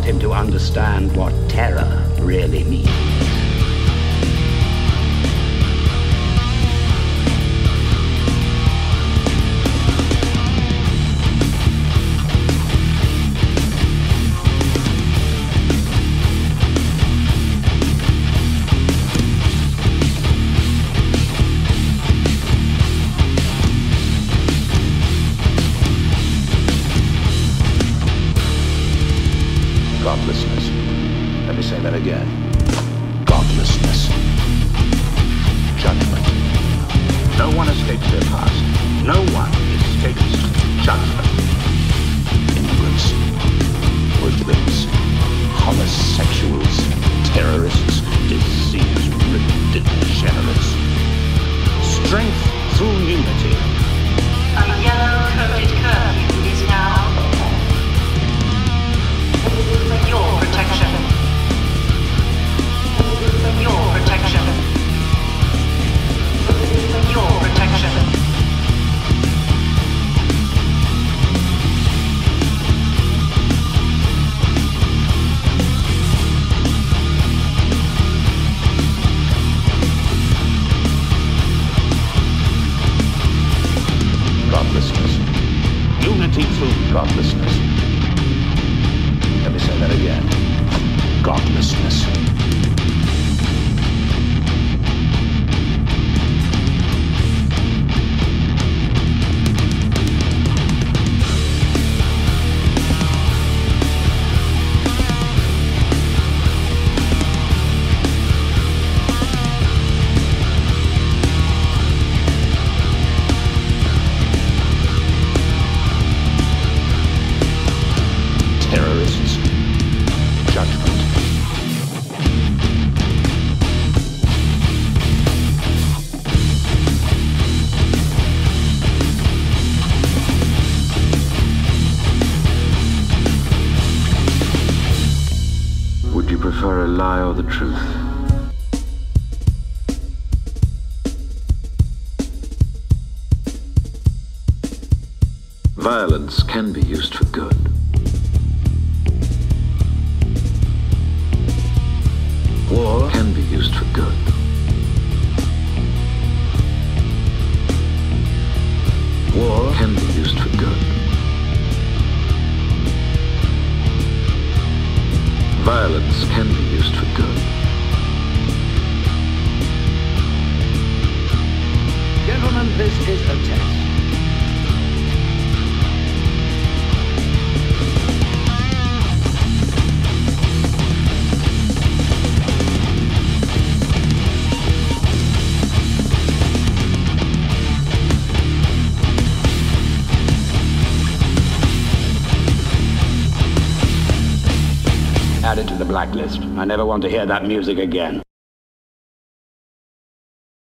him to understand what terror really means. Godlessness. Let me say that again. Godlessness. Judgment. No one escapes their past. No one escapes judgment. Immigrants, hoodlums, homosexuals, terrorists, disease-ridden degenerates. Strength through unity. A yellow-coated curfew is now for your protection. For your protection. For your protection. Godlessness. Unity through godlessness. Let me say that again. Godlessness. Terrorists. Judgment. Would you prefer a lie or the truth? Violence can be used for good. War can be used for good. War can be used for good. Violence can be used for good. Gentlemen, this is a test. Add it to the blacklist. I never want to hear that music again.